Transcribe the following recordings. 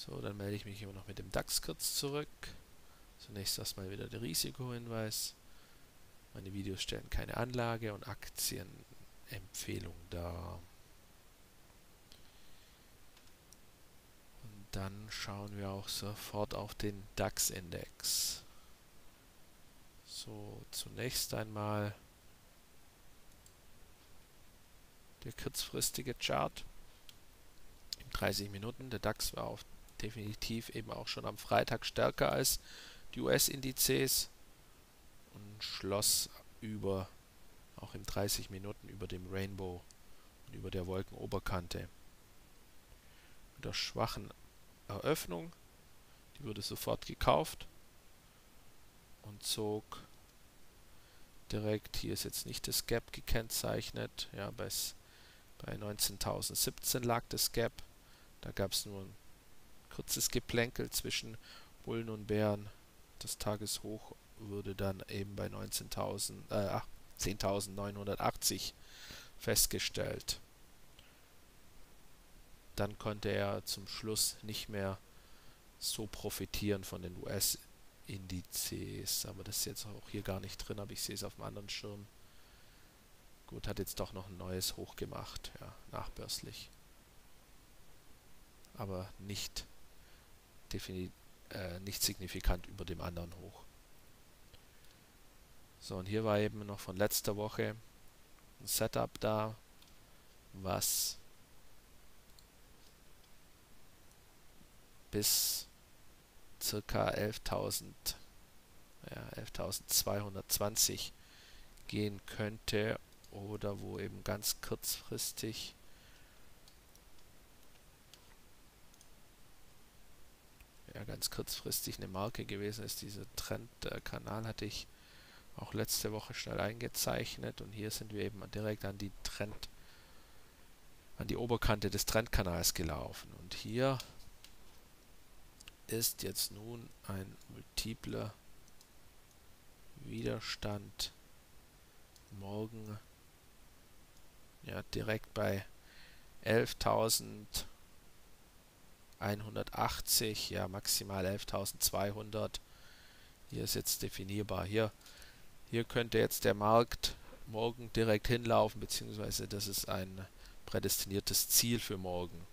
So, dann melde ich mich immer noch mit dem DAX kurz zurück. Zunächst erstmal wieder der Risikohinweis. Meine Videos stellen keine Anlage- und Aktienempfehlung dar. Und dann schauen wir auch sofort auf den DAX-Index. So, zunächst einmal der kurzfristige Chart im 30 Minuten. Der DAX war definitiv eben auch schon am Freitag stärker als die US-Indizes und schloss auch im 30 Minuten über dem Rainbow und über der Wolkenoberkante. Mit der schwachen Eröffnung, die wurde sofort gekauft und zog direkt, hier ist jetzt nicht das Gap gekennzeichnet, ja, bei 19.017 lag das Gap, da gab es nur ein kurzes Geplänkel zwischen Bullen und Bären. Das Tageshoch wurde dann eben bei 10.980 festgestellt. Dann konnte er zum Schluss nicht mehr so profitieren von den US-Indizes, aber das ist jetzt auch hier gar nicht drin, aber ich sehe es auf dem anderen Schirm. Gut, hat jetzt doch noch ein neues Hoch gemacht, ja, nachbörslich. Aber nicht signifikant über dem anderen Hoch. So, und hier war eben noch von letzter Woche ein Setup da, was bis ca. 11.220 gehen könnte oder wo eben ganz kurzfristig eine Marke gewesen ist. Dieser Trendkanal hatte ich auch letzte Woche schnell eingezeichnet und hier sind wir eben direkt an die Oberkante des Trendkanals gelaufen und hier ist jetzt nun ein multipler Widerstand morgen direkt bei 11.180, ja maximal 11.200. Hier ist jetzt definierbar. Hier könnte jetzt der Markt morgen direkt hinlaufen, beziehungsweise das ist ein prädestiniertes Ziel für morgen.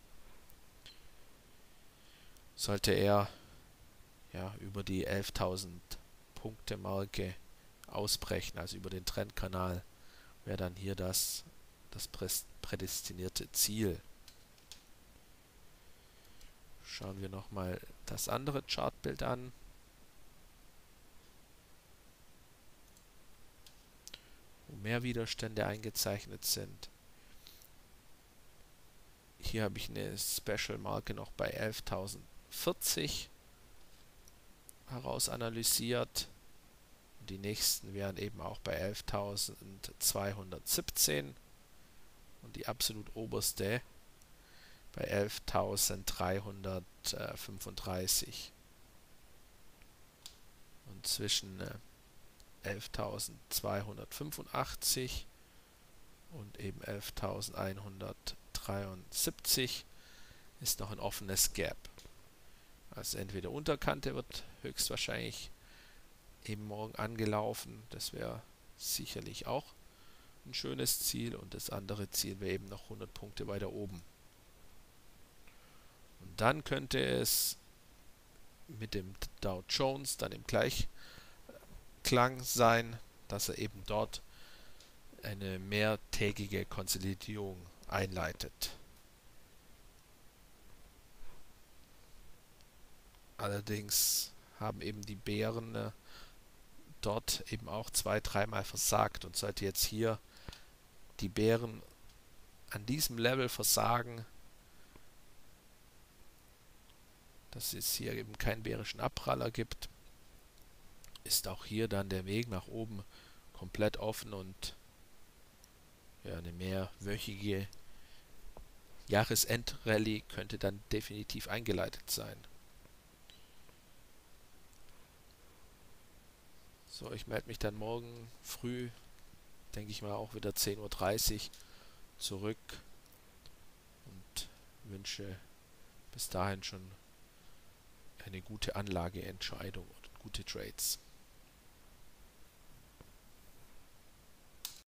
Sollte er über die 11.000 Punkte Marke ausbrechen, also über den Trendkanal, wäre dann hier das prädestinierte Ziel. Schauen wir nochmal das andere Chartbild an. Wo mehr Widerstände eingezeichnet sind. Hier habe ich eine Special-Marke noch bei 11.040 herausanalysiert. Die nächsten wären eben auch bei 11.217 und die absolut oberste bei 11.335. Und zwischen 11.285 und eben 11.173 ist noch ein offenes Gap. Also entweder Unterkante wird höchstwahrscheinlich eben morgen angelaufen, das wäre sicherlich auch ein schönes Ziel und das andere Ziel wäre eben noch 100 Punkte weiter oben. Und dann könnte es mit dem Dow Jones dann im Gleichklang sein, dass er eben dort eine mehrtägige Konsolidierung einleitet. Allerdings haben eben die Bären dort eben auch 2-3 Mal versagt und sollte jetzt hier die Bären an diesem Level versagen, dass es hier eben keinen bärischen Abpraller gibt, ist auch hier dann der Weg nach oben komplett offen und eine mehrwöchige Jahresendrallye könnte dann definitiv eingeleitet sein. So, ich melde mich dann morgen früh, denke ich mal auch wieder 10.30 Uhr zurück und wünsche bis dahin schon eine gute Anlageentscheidung und gute Trades.